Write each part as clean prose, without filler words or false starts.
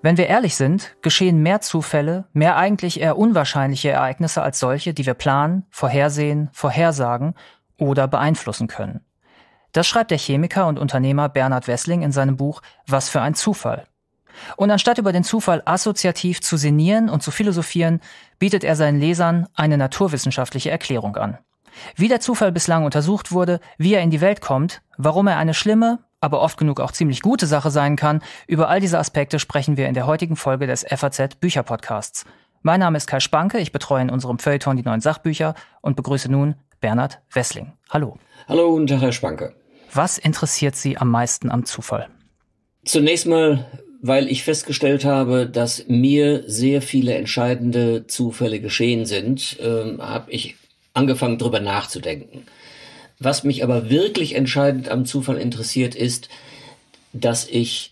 Wenn wir ehrlich sind, geschehen mehr Zufälle, mehr eigentlich eher unwahrscheinliche Ereignisse als solche, die wir planen, vorhersehen, vorhersagen oder beeinflussen können. Das schreibt der Chemiker und Unternehmer Bernhard Wessling in seinem Buch »Was für ein Zufall?« Und anstatt über den Zufall assoziativ zu sinnieren und zu philosophieren, bietet er seinen Lesern eine naturwissenschaftliche Erklärung an. Wie der Zufall bislang untersucht wurde, wie er in die Welt kommt, warum er eine schlimme, aber oft genug auch ziemlich gute Sache sein kann, über all diese Aspekte sprechen wir in der heutigen Folge des FAZ Bücherpodcasts. Mein Name ist Kai Spanke, ich betreue in unserem Feuilleton die neuen Sachbücher und begrüße nun Bernhard Wessling. Hallo. Hallo, guten Tag, Herr Spanke. Was interessiert Sie am meisten am Zufall? Zunächst mal, weil ich festgestellt habe, dass mir sehr viele entscheidende Zufälle geschehen sind, habe ich angefangen, darüber nachzudenken. Was mich aber wirklich entscheidend am Zufall interessiert, ist, dass ich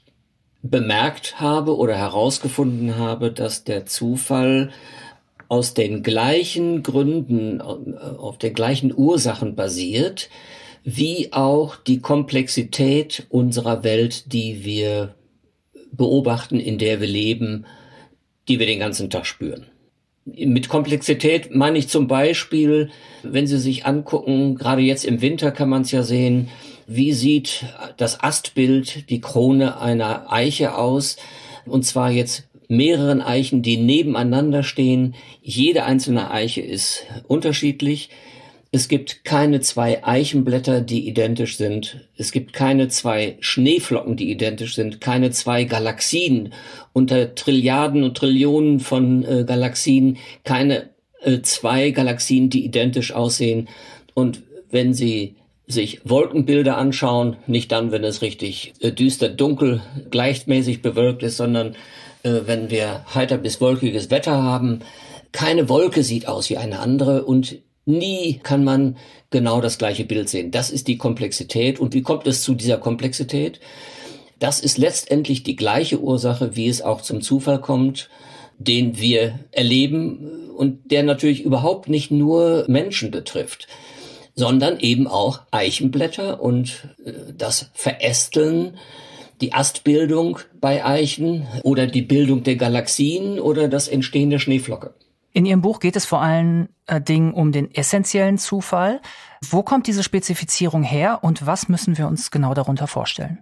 bemerkt habe oder herausgefunden habe, dass der Zufall aus den gleichen Gründen, auf den gleichen Ursachen basiert, wie auch die Komplexität unserer Welt, die wir beobachten, in der wir leben, die wir den ganzen Tag spüren. Mit Komplexität meine ich zum Beispiel, wenn Sie sich angucken, gerade jetzt im Winter kann man es ja sehen, wie sieht das Astbild, die Krone einer Eiche aus, und zwar jetzt mehreren Eichen, die nebeneinander stehen. Jede einzelne Eiche ist unterschiedlich. Es gibt keine zwei Eichenblätter, die identisch sind. Es gibt keine zwei Schneeflocken, die identisch sind. Keine zwei Galaxien unter Trilliarden und Trillionen von Galaxien. Keine zwei Galaxien, die identisch aussehen. Und wenn Sie sich Wolkenbilder anschauen, nicht dann, wenn es richtig düster, dunkel, gleichmäßig bewölkt ist, sondern wenn wir heiter bis wolkiges Wetter haben. Keine Wolke sieht aus wie eine andere und nie kann man genau das gleiche Bild sehen. Das ist die Komplexität. Und wie kommt es zu dieser Komplexität? Das ist letztendlich die gleiche Ursache, wie es auch zum Zufall kommt, den wir erleben und der natürlich überhaupt nicht nur Menschen betrifft, sondern eben auch Eichenblätter und das Verästeln, die Astbildung bei Eichen oder die Bildung der Galaxien oder das Entstehen der Schneeflocke. In Ihrem Buch geht es vor allen Dingen um den essentiellen Zufall. Wo kommt diese Spezifizierung her und was müssen wir uns genau darunter vorstellen?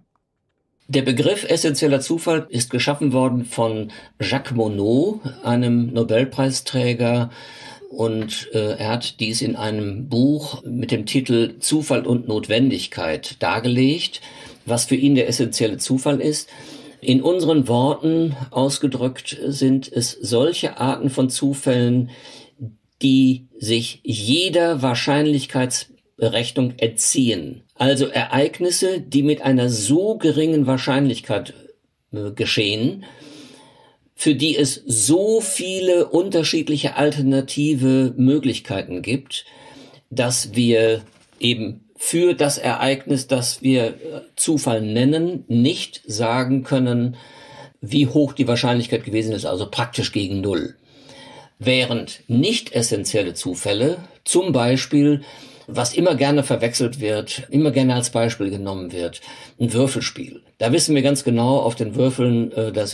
Der Begriff essentieller Zufall ist geschaffen worden von Jacques Monod, einem Nobelpreisträger, und er hat dies in einem Buch mit dem Titel Zufall und Notwendigkeit dargelegt, was für ihn der essentielle Zufall ist. In unseren Worten ausgedrückt sind es solche Arten von Zufällen, die sich jeder Wahrscheinlichkeitsberechnung entziehen. Also Ereignisse, die mit einer so geringen Wahrscheinlichkeit geschehen, für die es so viele unterschiedliche alternative Möglichkeiten gibt, dass wir eben für das Ereignis, das wir Zufall nennen, nicht sagen können, wie hoch die Wahrscheinlichkeit gewesen ist, also praktisch gegen Null. Während nicht essentielle Zufälle, zum Beispiel, was immer gerne verwechselt wird, immer gerne als Beispiel genommen wird, ein Würfelspiel. Da wissen wir ganz genau, auf den Würfeln,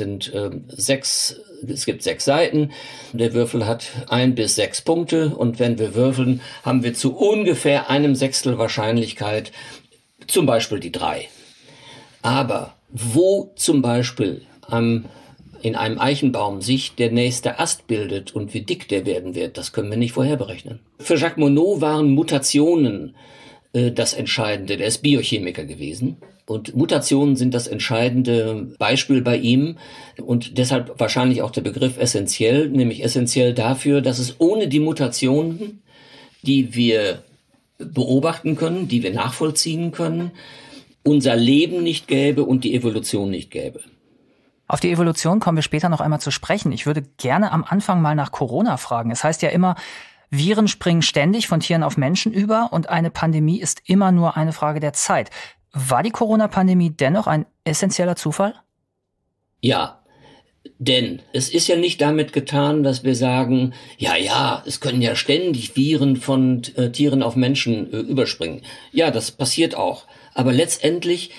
es gibt 6 Seiten, der Würfel hat 1 bis 6 Punkte und wenn wir würfeln, haben wir zu ungefähr 1/6 Wahrscheinlichkeit, zum Beispiel die 3. Aber wo zum Beispiel in einem Eichenbaum sich der nächste Ast bildet und wie dick der werden wird, das können wir nicht vorher berechnen. Für Jacques Monod waren Mutationen das Entscheidende. Der ist Biochemiker gewesen. Und Mutationen sind das entscheidende Beispiel bei ihm und deshalb wahrscheinlich auch der Begriff essentiell, nämlich essentiell dafür, dass es ohne die Mutationen, die wir beobachten können, die wir nachvollziehen können, unser Leben nicht gäbe und die Evolution nicht gäbe. Auf die Evolution kommen wir später noch einmal zu sprechen. Ich würde gerne am Anfang mal nach Corona fragen. Es heißt ja immer, Viren springen ständig von Tieren auf Menschen über und eine Pandemie ist immer nur eine Frage der Zeit. War die Corona-Pandemie dennoch ein essentieller Zufall? Ja, denn es ist ja nicht damit getan, dass wir sagen, ja, es können ja ständig Viren von Tieren auf Menschen überspringen. Ja, das passiert auch. Aber letztendlich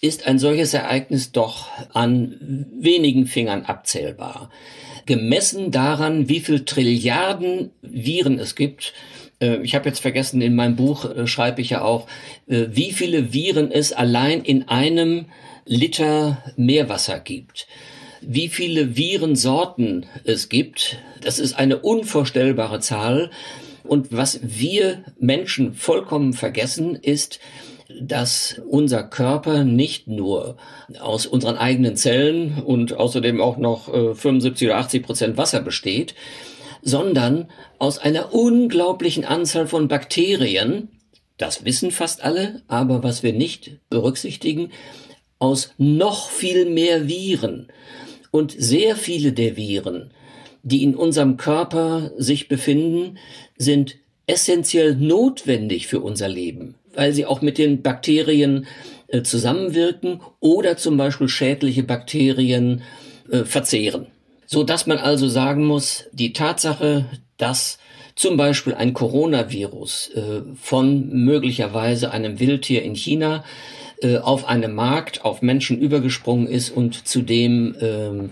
ist ein solches Ereignis doch an wenigen Fingern abzählbar. Gemessen daran, wie viel Trilliarden Viren es gibt. Ich habe jetzt vergessen, in meinem Buch schreibe ich ja auch, wie viele Viren es allein in einem Liter Meerwasser gibt. Wie viele Virensorten es gibt, das ist eine unvorstellbare Zahl. Und was wir Menschen vollkommen vergessen, ist, dass unser Körper nicht nur aus unseren eigenen Zellen und außerdem auch noch 75 oder 80% Wasser besteht, sondern aus einer unglaublichen Anzahl von Bakterien, das wissen fast alle, aber was wir nicht berücksichtigen, aus noch viel mehr Viren. Und sehr viele der Viren, die in unserem Körper sich befinden, sind essentiell notwendig für unser Leben, weil sie auch mit den Bakterien zusammenwirken oder zum Beispiel schädliche Bakterien verzehren. So dass man also sagen muss, die Tatsache, dass zum Beispiel ein Coronavirus von möglicherweise einem Wildtier in China auf einem Markt auf Menschen übergesprungen ist und zudem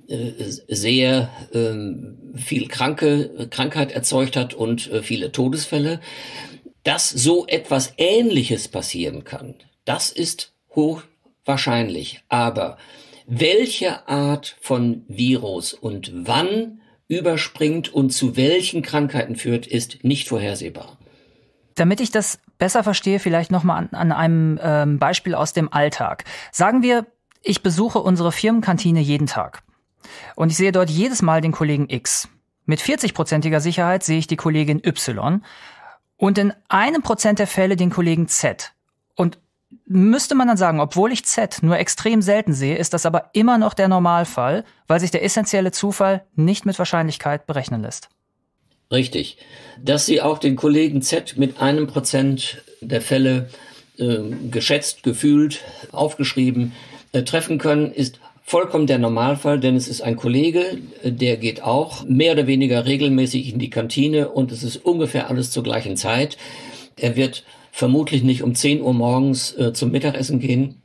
sehr viel Krankheit erzeugt hat und viele Todesfälle, dass so etwas Ähnliches passieren kann, das ist hochwahrscheinlich. Aber welche Art von Virus und wann überspringt und zu welchen Krankheiten führt, ist nicht vorhersehbar. Damit ich das besser verstehe, vielleicht nochmal an einem Beispiel aus dem Alltag. Sagen wir, ich besuche unsere Firmenkantine jeden Tag. Und ich sehe dort jedes Mal den Kollegen X. Mit 40%iger Sicherheit sehe ich die Kollegin Y und in 1% der Fälle den Kollegen Z. Und müsste man dann sagen, obwohl ich Z nur extrem selten sehe, ist das aber immer noch der Normalfall, weil sich der essentielle Zufall nicht mit Wahrscheinlichkeit berechnen lässt. Richtig. Dass Sie auch den Kollegen Z mit 1% der Fälle geschätzt, gefühlt, aufgeschrieben treffen können, ist vollkommen der Normalfall, denn es ist ein Kollege, der geht auch mehr oder weniger regelmäßig in die Kantine und es ist ungefähr alles zur gleichen Zeit. Er wird vermutlich nicht um 10 Uhr morgens zum Mittagessen gehen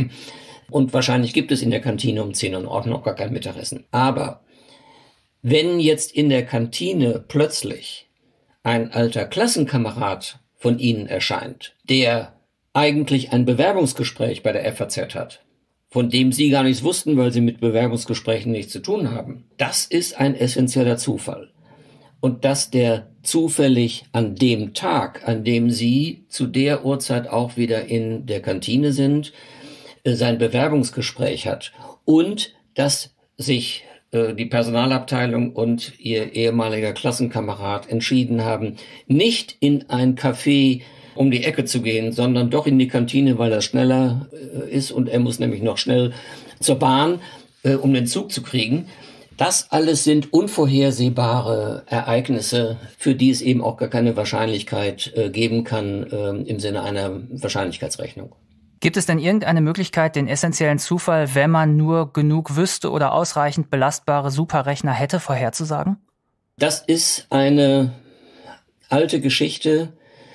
und wahrscheinlich gibt es in der Kantine um 10 Uhr auch noch gar kein Mittagessen. Aber wenn jetzt in der Kantine plötzlich ein alter Klassenkamerad von Ihnen erscheint, der eigentlich ein Bewerbungsgespräch bei der FAZ hat, von dem Sie gar nichts wussten, weil Sie mit Bewerbungsgesprächen nichts zu tun haben. Das ist ein essentieller Zufall. Und dass der zufällig an dem Tag, an dem Sie zu der Uhrzeit auch wieder in der Kantine sind, sein Bewerbungsgespräch hat und dass sich die Personalabteilung und Ihr ehemaliger Klassenkamerad entschieden haben, nicht in ein Café um die Ecke zu gehen, sondern doch in die Kantine, weil er schneller ist und er muss nämlich noch schnell zur Bahn, um den Zug zu kriegen. Das alles sind unvorhersehbare Ereignisse, für die es eben auch gar keine Wahrscheinlichkeit geben kann im Sinne einer Wahrscheinlichkeitsrechnung. Gibt es denn irgendeine Möglichkeit, den essentiellen Zufall, wenn man nur genug wüsste oder ausreichend belastbare Superrechner hätte, vorherzusagen? Das ist eine alte Geschichte,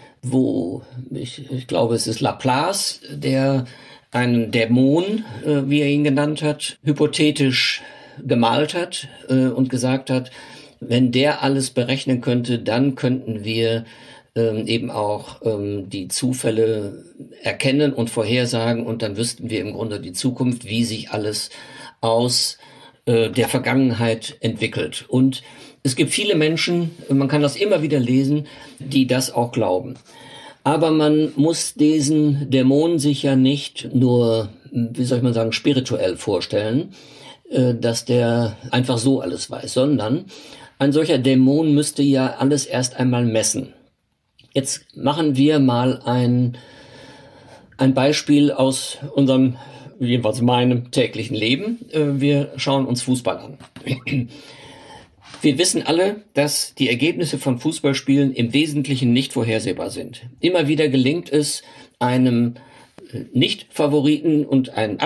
wo ich glaube, es ist Laplace, der einen Dämon, wie er ihn genannt hat, hypothetisch gemalt hat und gesagt hat, wenn der alles berechnen könnte, dann könnten wir eben auch die Zufälle erkennen und vorhersagen und dann wüssten wir im Grunde die Zukunft, wie sich alles aus der Vergangenheit entwickelt. Und es gibt viele Menschen, man kann das immer wieder lesen, die das auch glauben. Aber man muss diesen Dämon sich ja nicht nur, wie soll ich mal sagen, spirituell vorstellen, dass der einfach so alles weiß, sondern ein solcher Dämon müsste ja alles erst einmal messen. Jetzt machen wir mal ein Beispiel aus unserem, jedenfalls meinem täglichen Leben. Wir schauen uns Fußball an. Wir wissen alle, dass die Ergebnisse von Fußballspielen im Wesentlichen nicht vorhersehbar sind. Immer wieder gelingt es einem Nicht-Favoriten und einen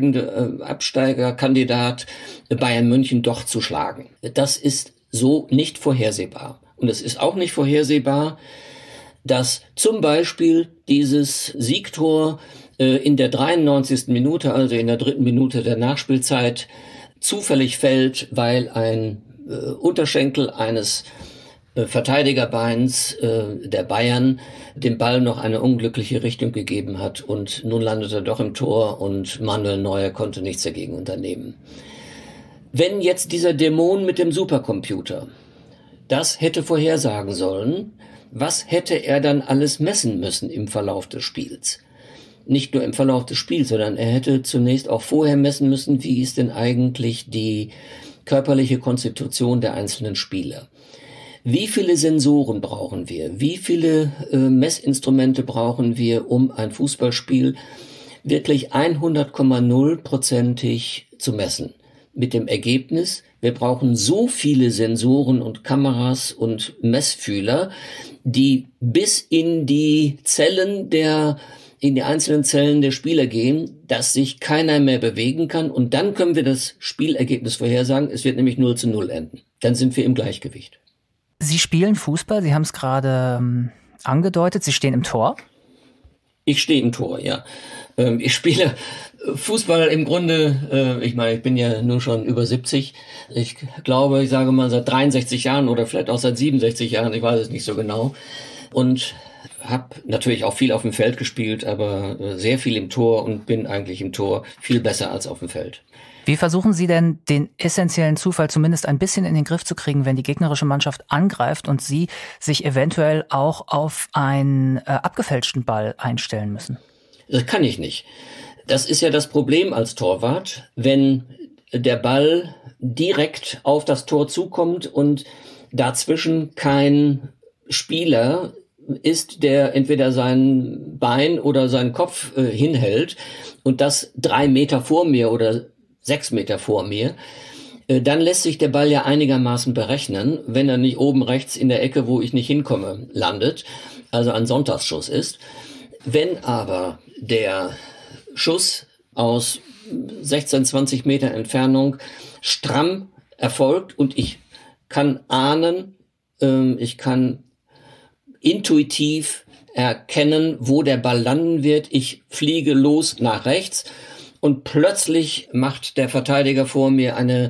Absteigerkandidat Bayern München doch zu schlagen. Das ist so nicht vorhersehbar. Und es ist auch nicht vorhersehbar, dass zum Beispiel dieses Siegtor in der 93. Minute, also in der 3. Minute der Nachspielzeit, zufällig fällt, weil ein Unterschenkel eines Verteidigerbeins der Bayern dem Ball noch eine unglückliche Richtung gegeben hat und nun landet er doch im Tor und Manuel Neuer konnte nichts dagegen unternehmen. Wenn jetzt dieser Dämon mit dem Supercomputer das hätte vorhersagen sollen, was hätte er dann alles messen müssen im Verlauf des Spiels? Nicht nur im Verlauf des Spiels, sondern er hätte zunächst auch vorher messen müssen, wie ist denn eigentlich die körperliche Konstitution der einzelnen Spieler. Wie viele Sensoren brauchen wir? Wie viele Messinstrumente brauchen wir, um ein Fußballspiel wirklich 100,0%ig zu messen? Mit dem Ergebnis, wir brauchen so viele Sensoren und Kameras und Messfühler, die bis in die einzelnen Zellen der Spieler gehen, dass sich keiner mehr bewegen kann. Und dann können wir das Spielergebnis vorhersagen. Es wird nämlich 0:0 enden. Dann sind wir im Gleichgewicht. Sie spielen Fußball, Sie haben es gerade angedeutet, Sie stehen im Tor. Ich stehe im Tor, ja. Ich spiele Fußball im Grunde, ich bin ja nur schon über 70. Ich glaube, ich sage mal seit 63 Jahren oder vielleicht auch seit 67 Jahren, ich weiß es nicht so genau. Und habe natürlich auch viel auf dem Feld gespielt, aber sehr viel im Tor und bin eigentlich im Tor viel besser als auf dem Feld. Wie versuchen Sie denn, den essentiellen Zufall zumindest ein bisschen in den Griff zu kriegen, wenn die gegnerische Mannschaft angreift und Sie sich eventuell auch auf einen abgefälschten Ball einstellen müssen? Das kann ich nicht. Das ist ja das Problem als Torwart, wenn der Ball direkt auf das Tor zukommt und dazwischen kein Spieler ist, der entweder sein Bein oder seinen Kopf hinhält und das 3 Meter vor mir oder 6 Meter vor mir, dann lässt sich der Ball ja einigermaßen berechnen, wenn er nicht oben rechts in der Ecke, wo ich nicht hinkomme, landet, also ein Sonntagsschuss ist. Wenn aber der Schuss aus 16, 20 Meter Entfernung stramm erfolgt und ich kann ahnen, ich kann intuitiv erkennen, wo der Ball landen wird. Ich fliege los nach rechts und plötzlich macht der Verteidiger vor mir eine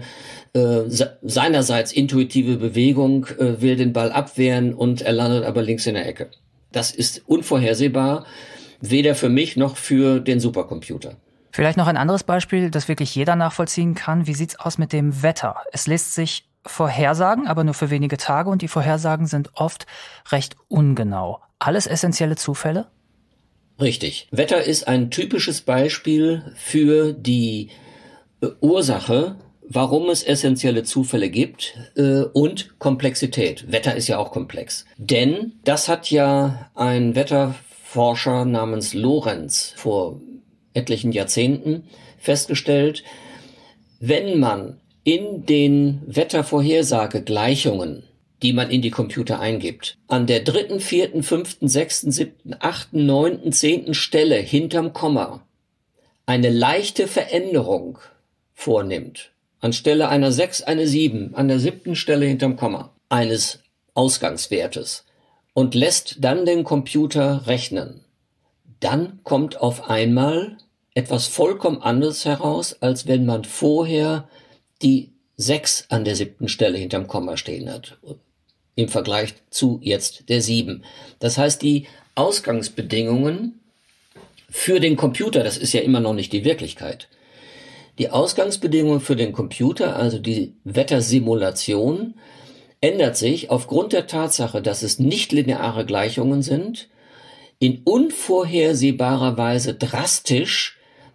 seinerseits intuitive Bewegung, will den Ball abwehren und er landet aber links in der Ecke. Das ist unvorhersehbar, weder für mich noch für den Supercomputer. Vielleicht noch ein anderes Beispiel, das wirklich jeder nachvollziehen kann. Wie sieht's aus mit dem Wetter? Es lässt sich vorhersagen, aber nur für wenige Tage und die Vorhersagen sind oft recht ungenau. Alles essentielle Zufälle? Richtig. Wetter ist ein typisches Beispiel für die Ursache, warum es essentielle Zufälle gibt und Komplexität. Wetter ist ja auch komplex. Denn das hat ja ein Wetterforscher namens Lorenz vor etlichen Jahrzehnten festgestellt, wenn man in den Wettervorhersagegleichungen, die man in die Computer eingibt, an der 3., 4., 5., 6., 7., 8., 9., 10. Stelle hinterm Komma eine leichte Veränderung vornimmt, anstelle einer 6 eine 7, an der 7. Stelle hinterm Komma eines Ausgangswertes und lässt dann den Computer rechnen, dann kommt auf einmal etwas vollkommen anderes heraus, als wenn man vorher die 6 an der 7. Stelle hinterm Komma stehen hat, im Vergleich zu jetzt der 7. Das heißt, die Ausgangsbedingungen für den Computer, das ist ja immer noch nicht die Wirklichkeit, die Ausgangsbedingungen für den Computer, also die Wettersimulation, ändert sich aufgrund der Tatsache, dass es nicht lineare Gleichungen sind, in unvorhersehbarer Weise drastisch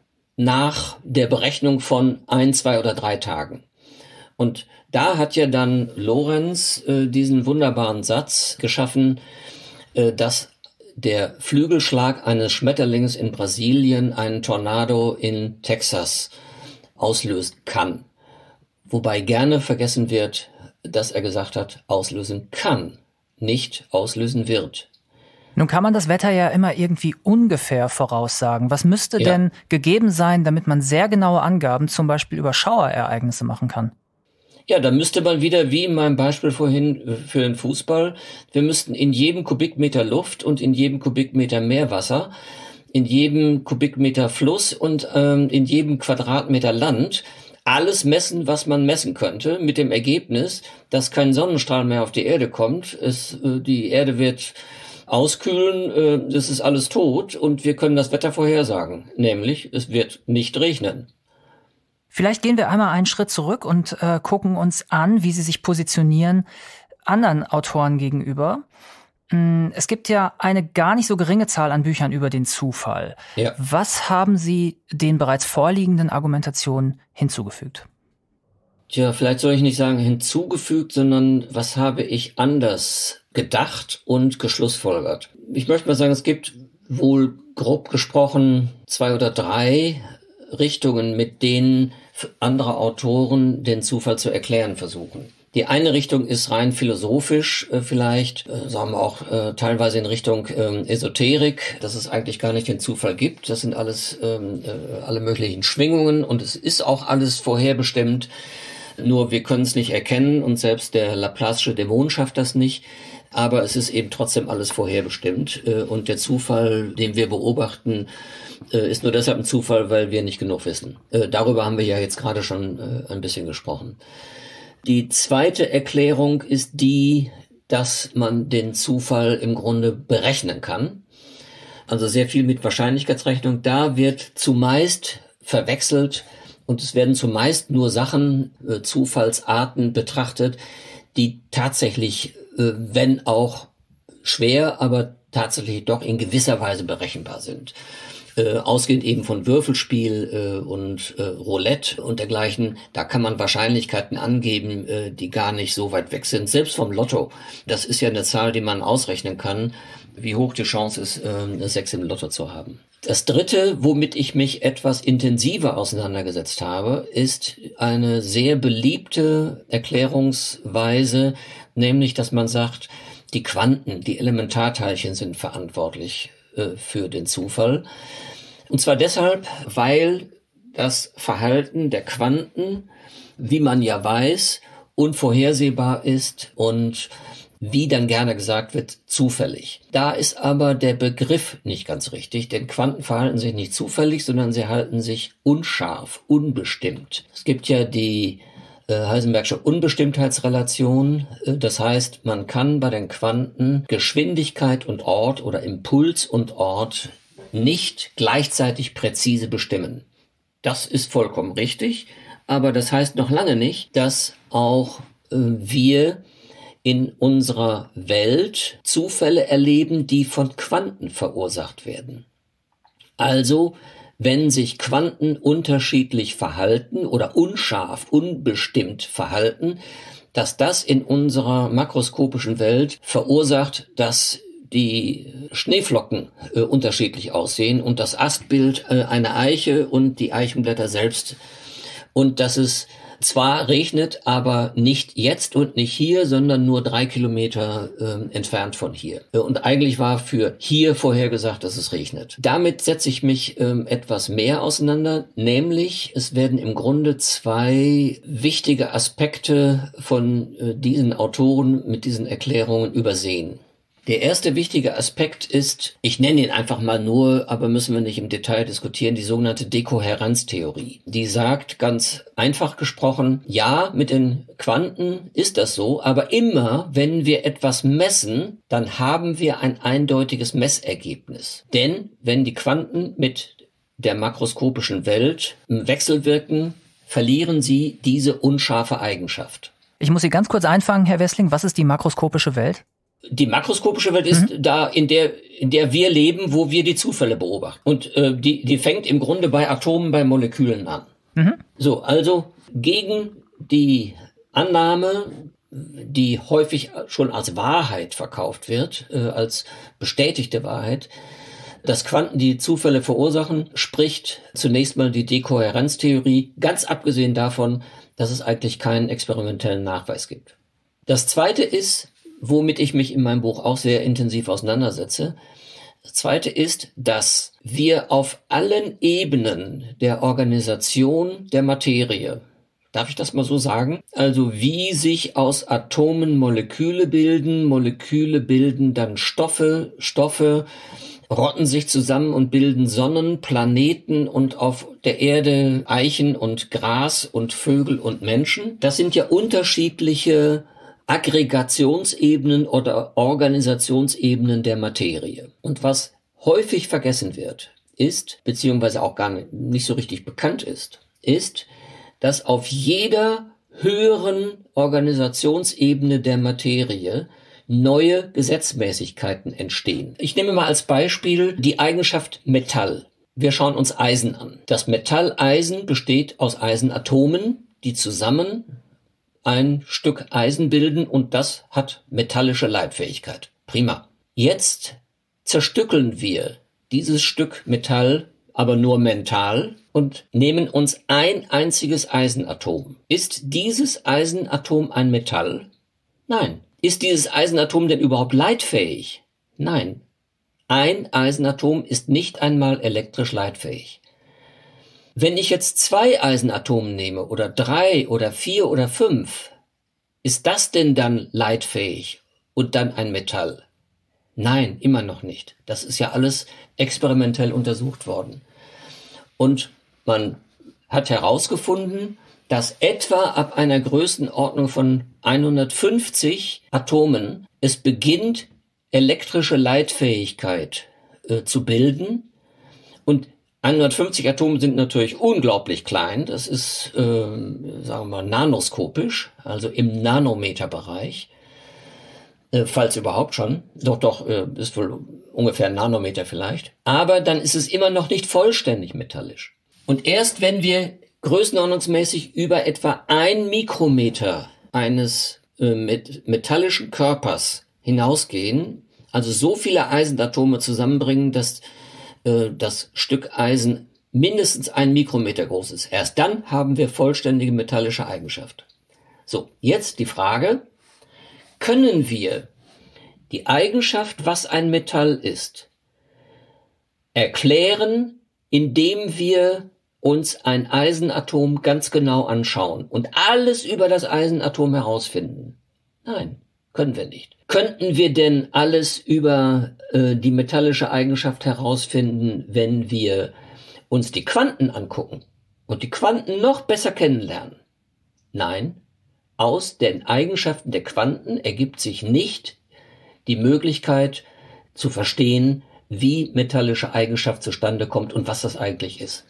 nach der Berechnung von 1, 2 oder 3 Tagen. Und da hat ja dann Lorenz diesen wunderbaren Satz geschaffen, dass der Flügelschlag eines Schmetterlings in Brasilien einen Tornado in Texas auslösen kann. Wobei gerne vergessen wird, dass er gesagt hat, auslösen kann, nicht auslösen wird. Nun kann man das Wetter ja immer irgendwie ungefähr voraussagen. Was müsste denn gegeben sein, damit man sehr genaue Angaben zum Beispiel über Schauerereignisse machen kann? Ja, da müsste man wieder, wie in meinem Beispiel vorhin für den Fußball, wir müssten in jedem Kubikmeter Luft und in jedem Kubikmeter Meerwasser, in jedem Kubikmeter Fluss und in jedem Quadratmeter Land alles messen, was man messen könnte, mit dem Ergebnis, dass kein Sonnenstrahl mehr auf die Erde kommt. Die Erde wird auskühlen, das ist alles tot und wir können das Wetter vorhersagen, nämlich es wird nicht regnen. Vielleicht gehen wir einmal einen Schritt zurück und gucken uns an, wie Sie sich positionieren anderen Autoren gegenüber. Es gibt ja eine gar nicht so geringe Zahl an Büchern über den Zufall. Ja. Was haben Sie den bereits vorliegenden Argumentationen hinzugefügt? Tja, vielleicht soll ich nicht sagen hinzugefügt, sondern was habe ich anders gedacht und geschlussfolgert? Ich möchte mal sagen, es gibt wohl grob gesprochen 2 oder 3 Richtungen, mit denen andere Autoren den Zufall zu erklären versuchen. Die eine Richtung ist rein philosophisch, vielleicht, sagen wir auch teilweise in Richtung Esoterik, dass es eigentlich gar nicht den Zufall gibt. Das sind alles alle möglichen Schwingungen und es ist auch alles vorherbestimmt. Nur wir können es nicht erkennen und selbst der Laplace'sche Dämon schafft das nicht. Aber es ist eben trotzdem alles vorherbestimmt und der Zufall, den wir beobachten, ist nur deshalb ein Zufall, weil wir nicht genug wissen. Darüber haben wir ja jetzt gerade schon ein bisschen gesprochen. Die zweite Erklärung ist die, dass man den Zufall im Grunde berechnen kann. Also sehr viel mit Wahrscheinlichkeitsrechnung. Da wird zumeist verwechselt und es werden zumeist nur Sachen, Zufallsarten betrachtet, die tatsächlich, wenn auch schwer, aber tatsächlich doch in gewisser Weise berechenbar sind. Ausgehend eben von Würfelspiel und Roulette und dergleichen, da kann man Wahrscheinlichkeiten angeben, die gar nicht so weit weg sind. Selbst vom Lotto, das ist ja eine Zahl, die man ausrechnen kann, wie hoch die Chance ist, eine 6 im Lotto zu haben. Das dritte, womit ich mich etwas intensiver auseinandergesetzt habe, ist eine sehr beliebte Erklärungsweise, nämlich, dass man sagt, die Quanten, die Elementarteilchen sind verantwortlich für den Zufall. Und zwar deshalb, weil das Verhalten der Quanten, wie man ja weiß, unvorhersehbar ist und wie dann gerne gesagt wird, zufällig. Da ist aber der Begriff nicht ganz richtig, denn Quanten verhalten sich nicht zufällig, sondern sie halten sich unscharf, unbestimmt. Es gibt ja die Heisenbergsche Unbestimmtheitsrelation. Das heißt, man kann bei den Quanten Geschwindigkeit und Ort oder Impuls und Ort nicht gleichzeitig präzise bestimmen. Das ist vollkommen richtig, aber das heißt noch lange nicht, dass auch wir in unserer Welt Zufälle erleben, die von Quanten verursacht werden. Also, wenn sich Quanten unterschiedlich verhalten oder unscharf, unbestimmt verhalten, dass das in unserer makroskopischen Welt verursacht, dass die Schneeflocken unterschiedlich aussehen und das Astbild eine Eiche und die Eichenblätter selbst und dass es zwar regnet, aber nicht jetzt und nicht hier, sondern nur 3 Kilometer entfernt von hier. Und eigentlich war für hier vorhergesagt, dass es regnet. Damit setze ich mich etwas mehr auseinander, nämlich es werden im Grunde 2 wichtige Aspekte von diesen Autoren mit diesen Erklärungen übersehen. Der erste wichtige Aspekt ist, ich nenne ihn einfach mal nur, aber müssen wir nicht im Detail diskutieren, die sogenannte Dekohärenztheorie. Die sagt ganz einfach gesprochen, ja, mit den Quanten ist das so, aber immer, wenn wir etwas messen, dann haben wir ein eindeutiges Messergebnis. Denn wenn die Quanten mit der makroskopischen Welt wechselwirken, verlieren sie diese unscharfe Eigenschaft. Ich muss Sie ganz kurz einfangen, Herr Wessling, was ist die makroskopische Welt? Die makroskopische Welt ist da, in der wir leben, wo wir die Zufälle beobachten. Und die fängt im Grunde bei Atomen, bei Molekülen an. So, also gegen die Annahme, die häufig schon als Wahrheit verkauft wird, als bestätigte Wahrheit, dass Quanten die Zufälle verursachen, spricht zunächst mal die Dekohärenztheorie, ganz abgesehen davon, dass es eigentlich keinen experimentellen Nachweis gibt. Das zweite ist, womit ich mich in meinem Buch auch sehr intensiv auseinandersetze. Das zweite ist, dass wir auf allen Ebenen der Organisation der Materie, Darf ich das mal so sagen? Also wie sich aus Atomen Moleküle bilden dann Stoffe rotten sich zusammen und bilden Sonnen, Planeten und auf der Erde Eichen und Gras und Vögel und Menschen. Das sind ja unterschiedliche Aggregationsebenen oder Organisationsebenen der Materie. Und was häufig vergessen wird, ist, beziehungsweise auch gar nicht so richtig bekannt ist, dass auf jeder höheren Organisationsebene der Materie neue Gesetzmäßigkeiten entstehen. Ich nehme mal als Beispiel die Eigenschaft Metall. Wir schauen uns Eisen an. Das Metall Eisen besteht aus Eisenatomen, die zusammen ein Stück Eisen bilden und das hat metallische Leitfähigkeit. Prima. Jetzt zerstückeln wir dieses Stück Metall aber nur mental und nehmen uns ein einziges Eisenatom. Ist dieses Eisenatom ein Metall? Nein. Ist dieses Eisenatom denn überhaupt leitfähig? Nein. Ein Eisenatom ist nicht einmal elektrisch leitfähig. Wenn ich jetzt 2 Eisenatome nehme oder 3 oder 4 oder 5, ist das denn dann leitfähig und dann ein Metall? Nein, immer noch nicht. Das ist ja alles experimentell untersucht worden. Und man hat herausgefunden, dass etwa ab einer Größenordnung von 150 Atomen es beginnt, elektrische Leitfähigkeit zu bilden. Und 150 Atome sind natürlich unglaublich klein. Das ist, sagen wir mal, nanoskopisch, also im Nanometerbereich. Falls überhaupt schon. Doch, ist wohl ungefähr ein Nanometer vielleicht. Aber dann ist es immer noch nicht vollständig metallisch. Und erst wenn wir größenordnungsmäßig über etwa 1 Mikrometer eines metallischen Körpers hinausgehen, also so viele Eisenatome zusammenbringen, dass das Stück Eisen mindestens 1 Mikrometer groß ist. Erst dann haben wir vollständige metallische Eigenschaft. So, jetzt die Frage: Können wir die Eigenschaft, was ein Metall ist, erklären, indem wir uns ein Eisenatom ganz genau anschauen und alles über das Eisenatom herausfinden? Nein, können wir nicht. Könnten wir denn alles über die metallische Eigenschaft herausfinden, wenn wir uns die Quanten angucken und die Quanten noch besser kennenlernen? Nein. Aus den Eigenschaften der Quanten ergibt sich nicht die Möglichkeit zu verstehen, wie metallische Eigenschaft zustande kommt und was das eigentlich ist.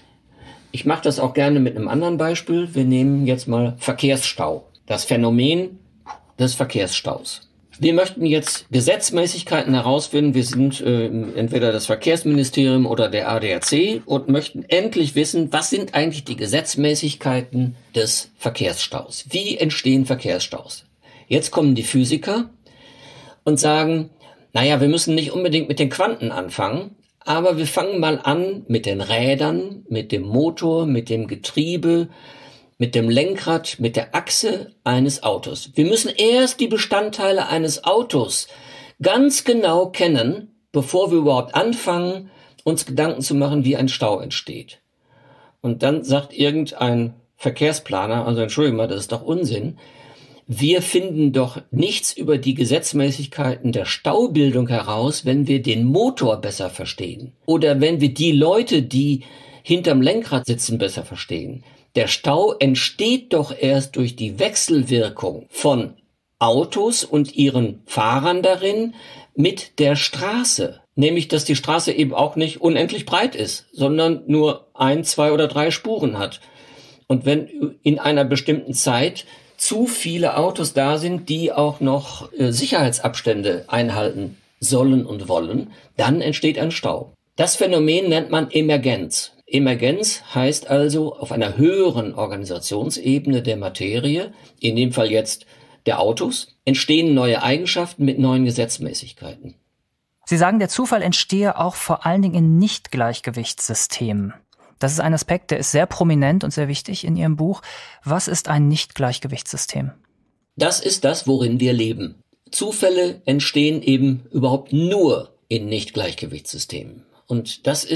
Ich mache das auch gerne mit einem anderen Beispiel. Wir nehmen jetzt mal Verkehrsstau, das Phänomen des Verkehrsstaus. Wir möchten jetzt Gesetzmäßigkeiten herausfinden. Wir sind entweder das Verkehrsministerium oder der ADAC und möchten endlich wissen, was sind eigentlich die Gesetzmäßigkeiten des Verkehrsstaus? Wie entstehen Verkehrsstaus? Jetzt kommen die Physiker und sagen, naja, wir müssen nicht unbedingt mit den Quanten anfangen, aber wir fangen mal an mit den Rädern, mit dem Motor, mit dem Getriebe, mit dem Lenkrad, mit der Achse eines Autos. Wir müssen erst die Bestandteile eines Autos ganz genau kennen, bevor wir überhaupt anfangen, uns Gedanken zu machen, wie ein Stau entsteht. Und dann sagt irgendein Verkehrsplaner, also entschuldigung mal, das ist doch Unsinn, wir finden doch nichts über die Gesetzmäßigkeiten der Staubildung heraus, wenn wir den Motor besser verstehen. Oder wenn wir die Leute, die hinterm Lenkrad sitzen, besser verstehen. Der Stau entsteht doch erst durch die Wechselwirkung von Autos und ihren Fahrern darin mit der Straße. Nämlich, dass die Straße eben auch nicht unendlich breit ist, sondern nur 1, 2 oder 3 Spuren hat. Und wenn in einer bestimmten Zeit zu viele Autos da sind, die auch noch Sicherheitsabstände einhalten sollen und wollen, dann entsteht ein Stau. Das Phänomen nennt man Emergenz. Emergenz heißt also, auf einer höheren Organisationsebene der Materie, in dem Fall jetzt der Autos, entstehen neue Eigenschaften mit neuen Gesetzmäßigkeiten. Sie sagen, der Zufall entstehe auch vor allen Dingen in Nichtgleichgewichtssystemen. Das ist ein Aspekt, der ist sehr prominent und sehr wichtig in Ihrem Buch. Was ist ein Nichtgleichgewichtssystem? Das ist das, worin wir leben. Zufälle entstehen eben überhaupt nur in Nichtgleichgewichtssystemen. Und das ist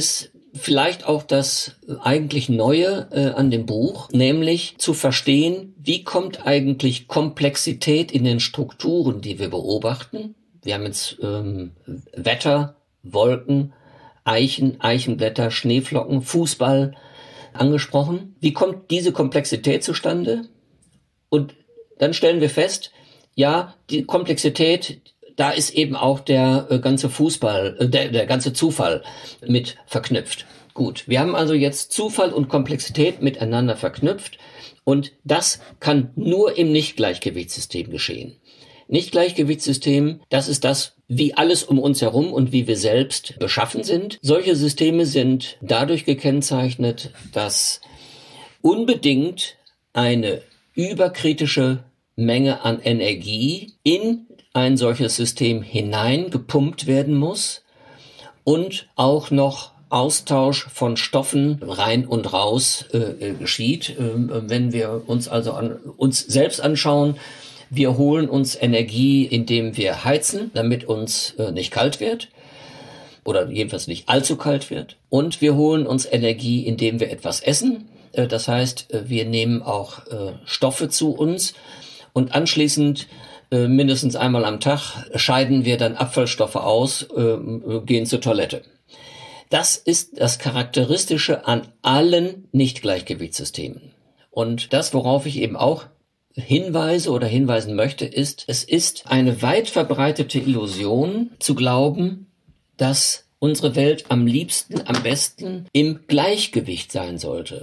vielleicht auch das eigentlich Neue an dem Buch, nämlich zu verstehen, wie kommt eigentlich Komplexität in den Strukturen, die wir beobachten. Wir haben jetzt Wetter, Wolken, Eichenblätter, Schneeflocken, Fußball angesprochen. Wie kommt diese Komplexität zustande? Und dann stellen wir fest, ja, die Komplexität, da ist eben auch der ganze der ganze Zufall mit verknüpft. Gut, wir haben also jetzt Zufall und Komplexität miteinander verknüpft und das kann nur im Nichtgleichgewichtssystem geschehen. Nichtgleichgewichtssystem, das ist das, wie alles um uns herum und wie wir selbst beschaffen sind. Solche Systeme sind dadurch gekennzeichnet, dass unbedingt eine überkritische Menge an Energie in ein solches System hineingepumpt werden muss und auch noch Austausch von Stoffen rein und raus geschieht. Wenn wir uns also uns selbst anschauen, wir holen uns Energie, indem wir heizen, damit uns nicht kalt wird oder jedenfalls nicht allzu kalt wird. Und wir holen uns Energie, indem wir etwas essen. Das heißt, wir nehmen auch Stoffe zu uns und anschließend mindestens einmal am Tag scheiden wir dann Abfallstoffe aus, gehen zur Toilette. Das ist das Charakteristische an allen Nichtgleichgewichtssystemen. Und das, worauf ich eben auch hinweisen möchte, ist, es ist eine weit verbreitete Illusion zu glauben, dass unsere Welt am liebsten, am besten im Gleichgewicht sein sollte.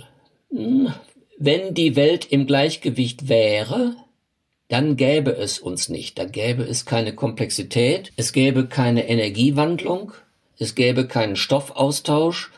Wenn die Welt im Gleichgewicht wäre, dann gäbe es uns nicht. Da gäbe es keine Komplexität, es gäbe keine Energiewandlung, es gäbe keinen Stoffaustausch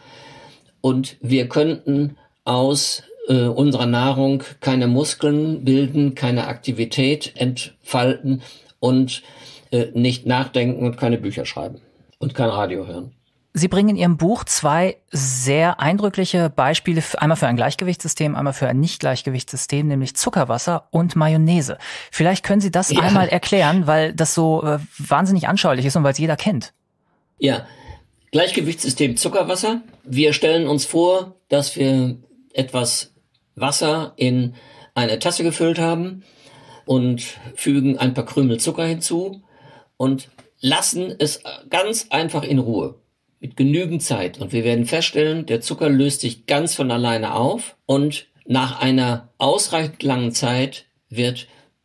und wir könnten aus unserer Nahrung keine Muskeln bilden, keine Aktivität entfalten und nicht nachdenken und keine Bücher schreiben und kein Radio hören. Sie bringen in Ihrem Buch zwei sehr eindrückliche Beispiele, einmal für ein Gleichgewichtssystem, einmal für ein Nicht-Gleichgewichtssystem, nämlich Zuckerwasser und Mayonnaise. Vielleicht können Sie das einmal erklären, weil das so wahnsinnig anschaulich ist und weil es jeder kennt. Ja, Gleichgewichtssystem Zuckerwasser. Wir stellen uns vor, dass wir etwas Wasser in eine Tasse gefüllt haben und fügen ein paar Krümel Zucker hinzu und lassen es ganz einfach in Ruhe. Mit genügend Zeit. Und wir werden feststellen, der Zucker löst sich ganz von alleine auf und nach einer ausreichend langen Zeit wird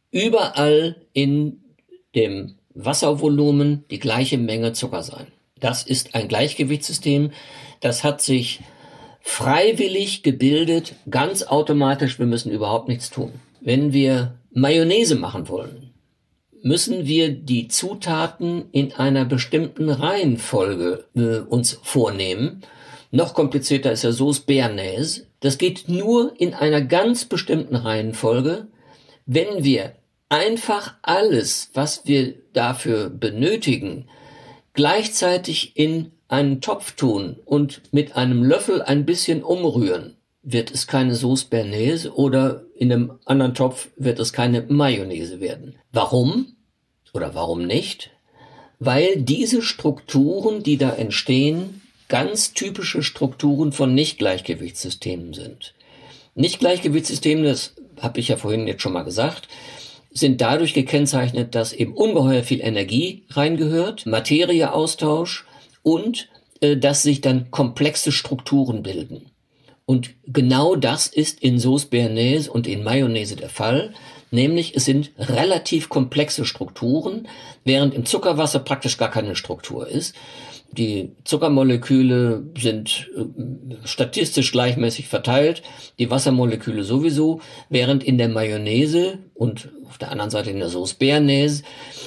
überall in dem Wasservolumen die gleiche Menge Zucker sein. Das ist ein Gleichgewichtssystem. Das hat sich freiwillig gebildet, ganz automatisch. Wir müssen überhaupt nichts tun. Wenn wir Mayonnaise machen wollen, müssen wir die Zutaten in einer bestimmten Reihenfolge uns vornehmen. Noch komplizierter ist ja Sauce Béarnaise. Das geht nur in einer ganz bestimmten Reihenfolge, wenn wir einfach alles, was wir dafür benötigen, gleichzeitig in einen Topf tun und mit einem Löffel ein bisschen umrühren, wird es keine Sauce Béarnaise oder in einem anderen Topf wird es keine Mayonnaise werden. Warum? Oder warum nicht? Weil diese Strukturen, die da entstehen, ganz typische Strukturen von Nichtgleichgewichtssystemen sind. Nichtgleichgewichtssysteme, das habe ich ja vorhin jetzt schon mal gesagt, sind dadurch gekennzeichnet, dass eben ungeheuer viel Energie reingehört, Materieaustausch und dass sich dann komplexe Strukturen bilden. Und genau das ist in Sauce Béarnaise und in Mayonnaise der Fall. Nämlich es sind relativ komplexe Strukturen, während im Zuckerwasser praktisch gar keine Struktur ist. Die Zuckermoleküle sind statistisch gleichmäßig verteilt, die Wassermoleküle sowieso, während in der Mayonnaise und auf der anderen Seite in der Sauce Béarnaise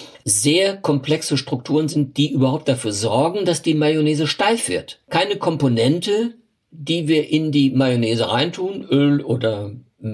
sehr komplexe Strukturen sind, die überhaupt dafür sorgen, dass die Mayonnaise steif wird. Keine Komponente, die wir in die Mayonnaise reintun, Öl oder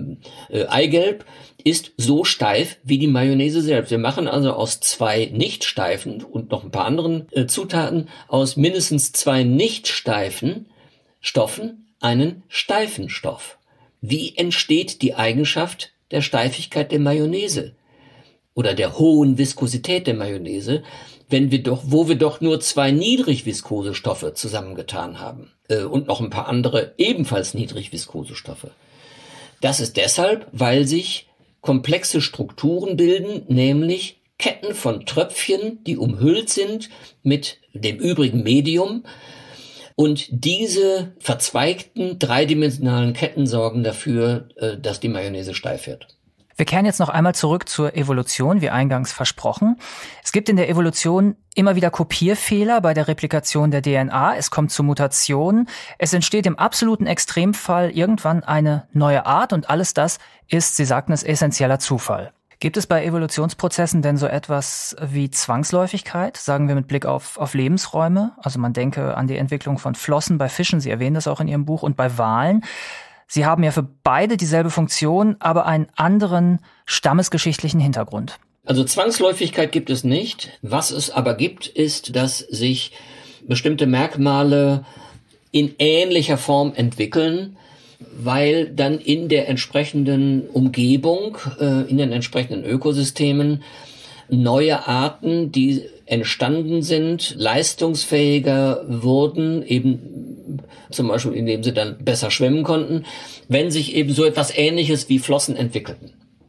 Eigelb, ist so steif wie die Mayonnaise selbst. Wir machen also aus zwei nicht steifen und noch ein paar anderen Zutaten aus mindestens zwei nicht steifen Stoffen einen steifen Stoff. Wie entsteht die Eigenschaft der Steifigkeit der Mayonnaise oder der hohen Viskosität der Mayonnaise? wo wir doch nur 2 niedrigviskose Stoffe zusammengetan haben und noch ein paar andere ebenfalls niedrigviskose Stoffe. Das ist deshalb, weil sich komplexe Strukturen bilden, nämlich Ketten von Tröpfchen, die umhüllt sind mit dem übrigen Medium. Und diese verzweigten, dreidimensionalen Ketten sorgen dafür, dass die Mayonnaise steif wird. Wir kehren jetzt noch einmal zurück zur Evolution, wie eingangs versprochen. Es gibt in der Evolution immer wieder Kopierfehler bei der Replikation der DNA. Es kommt zu Mutationen. Es entsteht im absoluten Extremfall irgendwann eine neue Art und alles das ist, Sie sagten es, essentieller Zufall. Gibt es bei Evolutionsprozessen denn so etwas wie Zwangsläufigkeit, sagen wir mit Blick auf Lebensräume? Also man denke an die Entwicklung von Flossen bei Fischen, Sie erwähnen das auch in Ihrem Buch, und bei Walen. Sie haben ja für beide dieselbe Funktion, aber einen anderen stammesgeschichtlichen Hintergrund. Also Zwangsläufigkeit gibt es nicht. Was es aber gibt, ist, dass sich bestimmte Merkmale in ähnlicher Form entwickeln, weil dann in der entsprechenden Umgebung, in den entsprechenden Ökosystemen neue Arten, die entstanden sind, leistungsfähiger wurden, eben zum Beispiel indem sie dann besser schwimmen konnten, wenn sich eben so etwas Ähnliches wie Flossen entwickelten.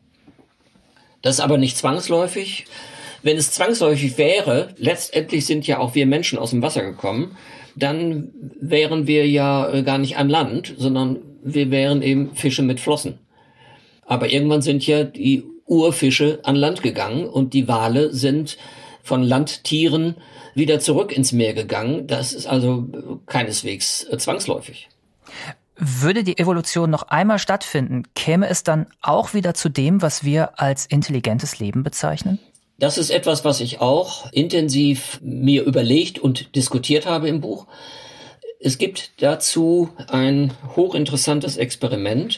Das ist aber nicht zwangsläufig. Wenn es zwangsläufig wäre, letztendlich sind ja auch wir Menschen aus dem Wasser gekommen, dann wären wir ja gar nicht an Land, sondern wir wären eben Fische mit Flossen. Aber irgendwann sind ja die Urfische an Land gegangen und die Wale sind von Landtieren wieder zurück ins Meer gegangen. Das ist also keineswegs zwangsläufig. Würde die Evolution noch einmal stattfinden, käme es dann auch wieder zu dem, was wir als intelligentes Leben bezeichnen? Das ist etwas, was ich auch intensiv mir überlegt und diskutiert habe im Buch. Es gibt dazu ein hochinteressantes Experiment,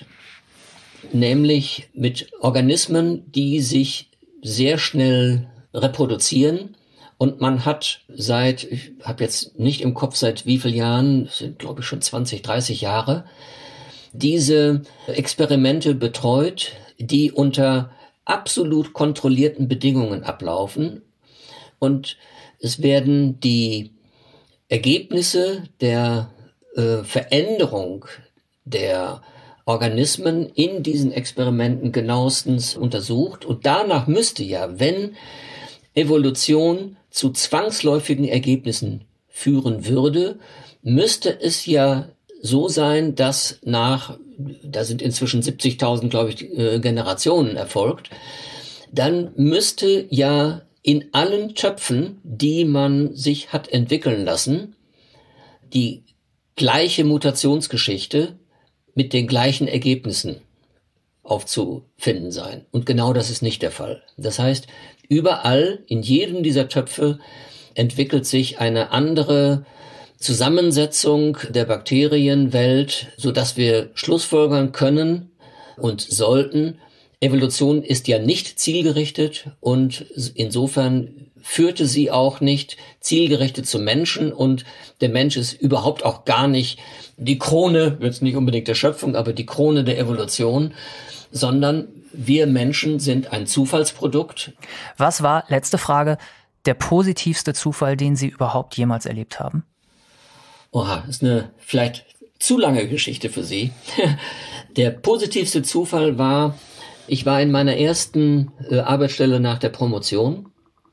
nämlich mit Organismen, die sich sehr schnell reproduzieren. Und man hat ich habe jetzt nicht im Kopf seit wie vielen Jahren, das sind glaube ich schon 20, 30 Jahre, diese Experimente betreut, die unter absolut kontrollierten Bedingungen ablaufen. Und es werden die Ergebnisse der Veränderung der Organismen in diesen Experimenten genauestens untersucht. Und danach müsste ja, wenn Evolution zu zwangsläufigen Ergebnissen führen würde, müsste es ja so sein, dass da sind inzwischen 70.000, glaube ich, Generationen erfolgt, dann müsste ja in allen Töpfen, die man sich hat entwickeln lassen, die gleiche Mutationsgeschichte mit den gleichen Ergebnissen aufzufinden sein. Und genau das ist nicht der Fall. Das heißt, überall in jedem dieser Töpfe entwickelt sich eine andere Zusammensetzung der Bakterienwelt, sodass wir schlussfolgern können und sollten, Evolution ist ja nicht zielgerichtet und insofern führte sie auch nicht zielgerichtet zum Menschen und der Mensch ist überhaupt auch gar nicht die Krone, jetzt nicht unbedingt der Schöpfung, aber die Krone der Evolution, sondern wir Menschen sind ein Zufallsprodukt. Was war, letzte Frage, der positivste Zufall, den Sie überhaupt jemals erlebt haben? Oha, ist eine vielleicht zu lange Geschichte für Sie. Der positivste Zufall war, ich war in meiner ersten Arbeitsstelle nach der Promotion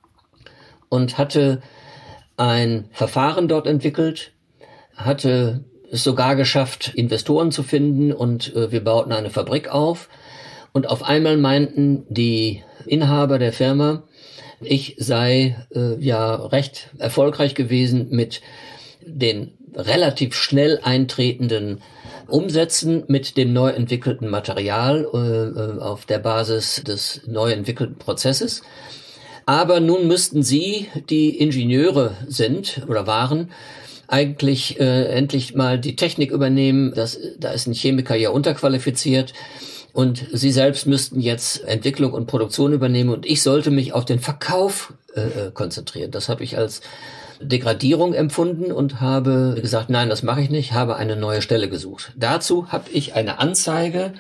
und hatte ein Verfahren dort entwickelt, hatte es sogar geschafft, Investoren zu finden und wir bauten eine Fabrik auf. Und auf einmal meinten die Inhaber der Firma, ich sei recht erfolgreich gewesen mit den relativ schnell eintretenden Umsätzen mit dem neu entwickelten Material auf der Basis des neu entwickelten Prozesses. Aber nun müssten sie, die Ingenieure sind oder waren, eigentlich endlich mal die Technik übernehmen. Da ist ein Chemiker ja unterqualifiziert. Und sie selbst müssten jetzt Entwicklung und Produktion übernehmen und ich sollte mich auf den Verkauf konzentrieren. Das habe ich als Degradierung empfunden und habe gesagt, nein, das mache ich nicht, habe eine neue Stelle gesucht. Dazu habe ich eine Anzeige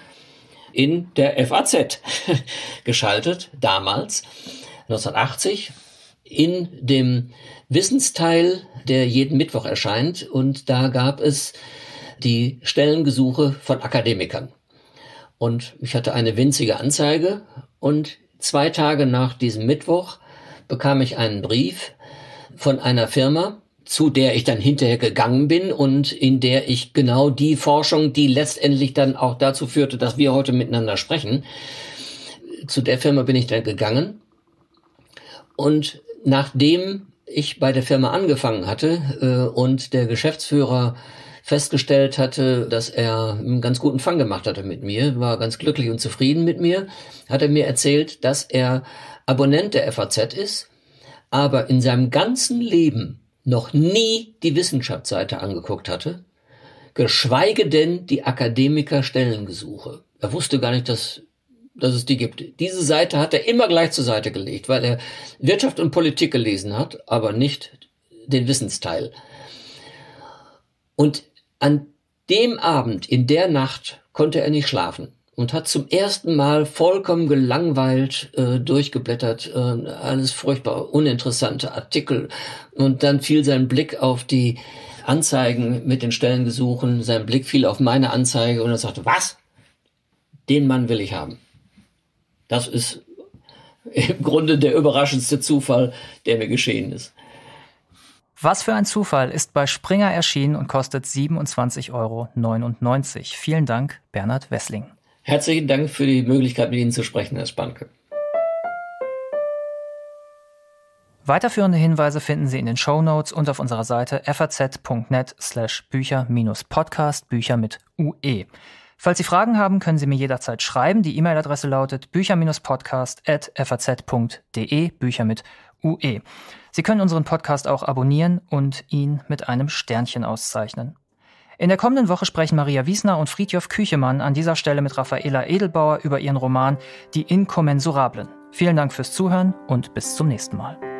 in der FAZ geschaltet, damals, 1980. in dem Wissensteil, der jeden Mittwoch erscheint. Und da gab es die Stellengesuche von Akademikern. Und ich hatte eine winzige Anzeige. Und 2 Tage nach diesem Mittwoch bekam ich einen Brief von einer Firma, zu der ich dann hinterher gegangen bin und in der ich genau die Forschung, die letztendlich dann auch dazu führte, dass wir heute miteinander sprechen, zu der Firma bin ich dann gegangen. Und nachdem ich bei der Firma angefangen hatte und der Geschäftsführer festgestellt hatte, dass er einen ganz guten Fang gemacht hatte mit mir, war ganz glücklich und zufrieden mit mir, hat er mir erzählt, dass er Abonnent der FAZ ist, aber in seinem ganzen Leben noch nie die Wissenschaftsseite angeguckt hatte, geschweige denn die Akademiker-Stellengesuche. Er wusste gar nicht, dass es die gibt. Diese Seite hat er immer gleich zur Seite gelegt, weil er Wirtschaft und Politik gelesen hat, aber nicht den Wissensteil. Und an dem Abend, in der Nacht, konnte er nicht schlafen und hat zum ersten Mal vollkommen gelangweilt durchgeblättert, alles furchtbar uninteressante Artikel. Und dann fiel sein Blick auf die Anzeigen mit den Stellengesuchen, sein Blick fiel auf meine Anzeige und er sagte, was? Den Mann will ich haben. Das ist im Grunde der überraschendste Zufall, der mir geschehen ist. Was für ein Zufall ist bei Springer erschienen und kostet 27,99 €. Vielen Dank, Bernhard Wessling. Herzlichen Dank für die Möglichkeit, mit Ihnen zu sprechen, Herr Spanke. Weiterführende Hinweise finden Sie in den Shownotes und auf unserer Seite faz.net/bücher-podcast, Bücher mit UE. Falls Sie Fragen haben, können Sie mir jederzeit schreiben. Die E-Mail-Adresse lautet bücher-podcast@faz.de, Bücher mit UE. Sie können unseren Podcast auch abonnieren und ihn mit einem Sternchen auszeichnen. In der kommenden Woche sprechen Maria Wiesner und Fridtjof Küchemann an dieser Stelle mit Raffaela Edelbauer über ihren Roman Die Inkommensurablen. Vielen Dank fürs Zuhören und bis zum nächsten Mal.